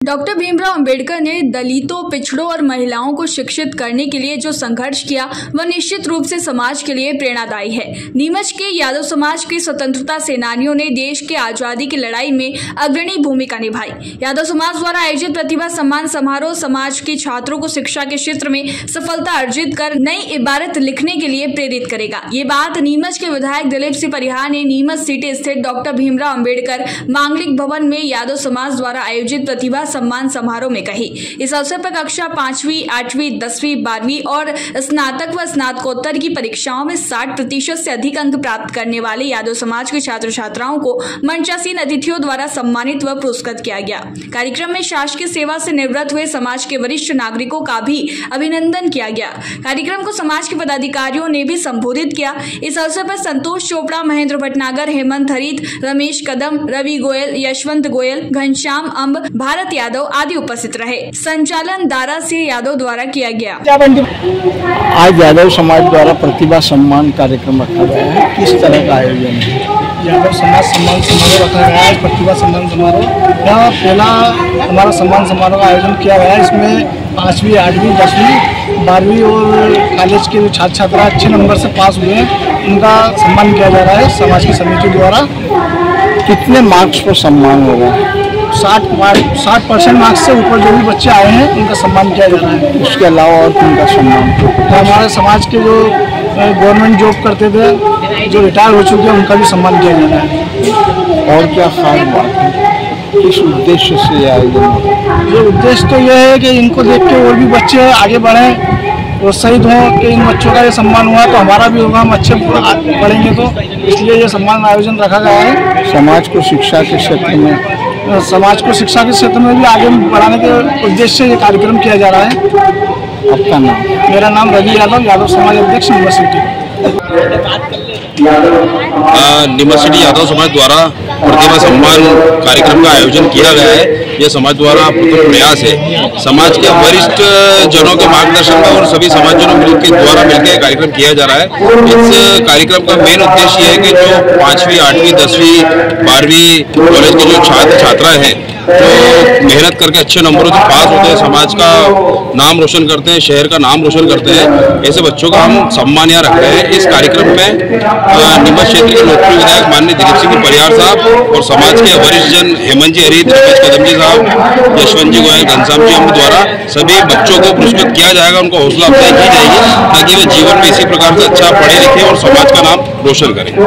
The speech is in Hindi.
डॉक्टर भीमराव अंबेडकर ने दलितों, पिछड़ों और महिलाओं को शिक्षित करने के लिए जो संघर्ष किया वह निश्चित रूप से समाज के लिए प्रेरणादायी है। नीमच के यादव समाज के स्वतंत्रता सेनानियों ने देश के आजादी की लड़ाई में अग्रणी भूमिका निभाई। यादव समाज द्वारा आयोजित प्रतिभा सम्मान समारोह समाज के छात्रों को शिक्षा के क्षेत्र में सफलता अर्जित कर नई इबारत लिखने के लिए प्रेरित करेगा। ये बात नीमच के विधायक दिलीप सिंह परिहार ने नीमच सिटी स्थित डॉक्टर भीमराव अंबेडकर मांगलिक भवन में यादव समाज द्वारा आयोजित प्रतिभा सम्मान समारोह में कही। इस अवसर पर कक्षा 5वीं, 8वीं, 10वीं, 12वीं और स्नातक व स्नातकोत्तर की परीक्षाओं में 60% से अधिक अंक प्राप्त करने वाले यादव समाज के छात्र छात्राओं को मंचासीन अतिथियों द्वारा सम्मानित व पुरस्कृत किया गया। कार्यक्रम में शासकीय सेवा से निवृत्त हुए समाज के वरिष्ठ नागरिकों का भी अभिनंदन किया गया। कार्यक्रम को समाज के पदाधिकारियों ने भी संबोधित किया। इस अवसर पर संतोष चोपड़ा, महेंद्र भटनागर, हेमंत हरित, रमेश कदम, रवि गोयल, यशवंत गोयल, घनश्याम अंब, भारत यादव आदि उपस्थित रहे। संचालन दारा सिंह यादव द्वारा किया गया। आज यादव समाज द्वारा प्रतिभा सम्मान कार्यक्रम रखा गया है। किस तरह का आयोजन है? यादव समाज सम्मान समारोह रखा गया है। प्रतिभा सम्मान समारोह यह पहला हमारा सम्मान समारोह का आयोजन किया गया है। इसमें 5वीं, 8वीं, 10वीं, 12वीं और कॉलेज के जो छात्र छात्रा अच्छे नंबर से पास हुए हैं उनका सम्मान किया जा रहा है समाज की समिति द्वारा। कितने मार्क्स पर सम्मान होगा? 60% मार्क्स से ऊपर जो भी बच्चे आए हैं उनका सम्मान किया जा रहा है। उसके अलावा और उनका सम्मान? तो हमारे समाज के जो गवर्नमेंट जॉब करते थे, जो रिटायर हो चुके हैं, उनका भी सम्मान किया जा रहा है। और क्या खास बात है? किस उद्देश्य से आयोजन होगा? ये उद्देश्य तो यह है कि इनको देख के और भी बच्चे आगे बढ़ें, प्रोत्साहित हों कि इन बच्चों का ये सम्मान हुआ तो हमारा भी होगा, हम अच्छे पढ़ेंगे तो, इसलिए ये सम्मान आयोजन रखा गया है। समाज को शिक्षा के क्षेत्र में भी आगे बढ़ाने के उद्देश्य से ये कार्यक्रम किया जा रहा है। आपका नाम? मेरा नाम रवि यादव, यादव समाज अध्यक्ष नीमच सिटी। नीमच सिटी यादव समाज द्वारा प्रतिभा सम्मान कार्यक्रम का आयोजन किया गया है। यह समाज द्वारा प्रथम प्रयास है। समाज के वरिष्ठ जनों के मार्गदर्शन में और सभी समाजजनों द्वारा मिलकर कार्यक्रम किया जा रहा है। इस कार्यक्रम का मेन उद्देश्य है कि जो 5वीं, 8वीं, 10वीं, 12वीं कॉलेज के जो छात्र छात्राएं हैं जो मेहनत करके अच्छे नंबरों से पास होते हैं, समाज का नाम रोशन करते हैं, शहर का नाम रोशन करते हैं, ऐसे बच्चों का हम सम्मान यहाँ रख रहे हैं। इस कार्यक्रम में नीमच क्षेत्र के लोकप्रिय विधायक माननीय दिलीप सिंह परिहार साहब और समाज के वरिष्ठ जन हेमंत जी हरित, रमेश कदम जी साहब, यशवंत जी गोयल, घनश्याम जी अंब द्वारा सभी बच्चों को पुरस्कृत किया जाएगा। उनको हौसला अफजाई की जाएगी ताकि वे जीवन में इसी प्रकार से अच्छा पढ़े लिखे और समाज का नाम रोशन करें।